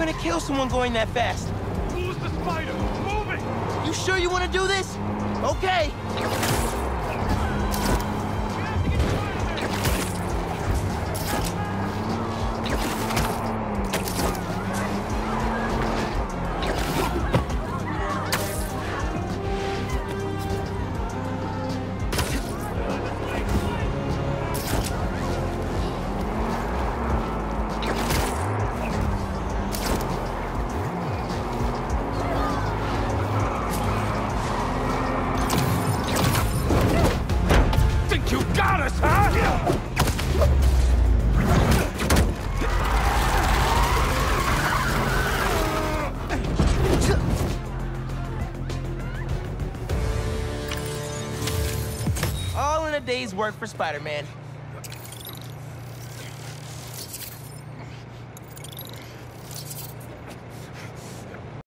gonna kill someone going that fast. Who's the spider? Move it! You sure you want to do this? Okay. You got us, huh? All in a day's work for Spider-Man.